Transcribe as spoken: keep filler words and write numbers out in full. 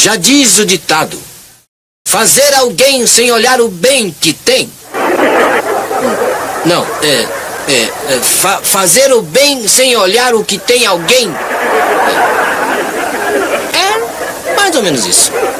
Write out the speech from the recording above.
Já diz o ditado: fazer alguém sem olhar o bem que tem. Não, é... é, é fa fazer o bem sem olhar o que tem alguém. É mais ou menos isso.